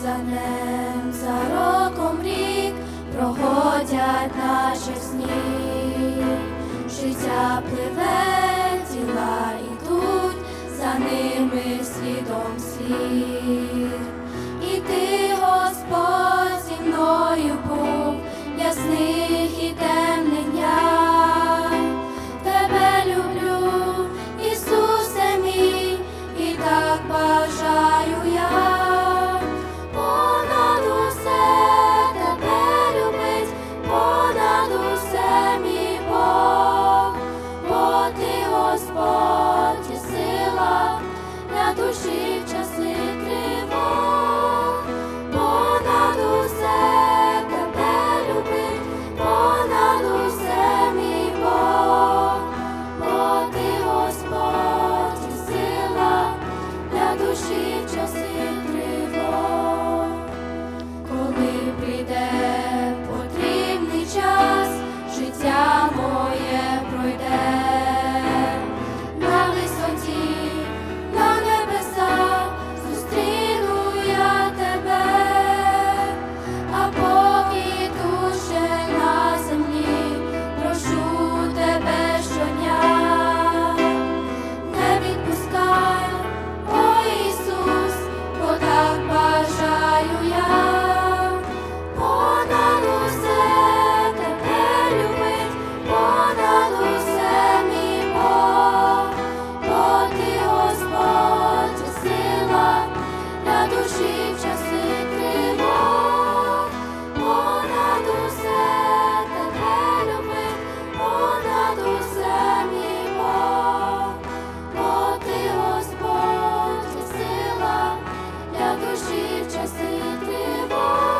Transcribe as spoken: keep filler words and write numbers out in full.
за днем, за роком рік проходять наші сні. Життя пливе, тіла ідуть, за ними слідом слід. І ти, Господь, зі мною був в ясних і темних днях. Тебе люблю, Ісусе мій, і так бажаю я. Понад усе тебе любить, понад усе мій Бог. Бо ти, Господь, і сила для душі в часи тривог. Понад усе тебе любить, понад усе мій Бог. Бо ти, Господь, і сила для душі в часи тривог. Коли прийде потрібний час, життя моє пройде. На висоті, на небесах зустріну я тебе. А поки тут ще на землі, прошу тебе щодня. Не відпускай, о Ісус, бо так бажаю я. Понад усе тебе любить, понад усе мій Бог. Бо ти, Господь, і сила для душі в часи тривог. Понад усе тебе любить, понад усе мій Бог. Бо ти, Господь, і сила для душі в часи тривог.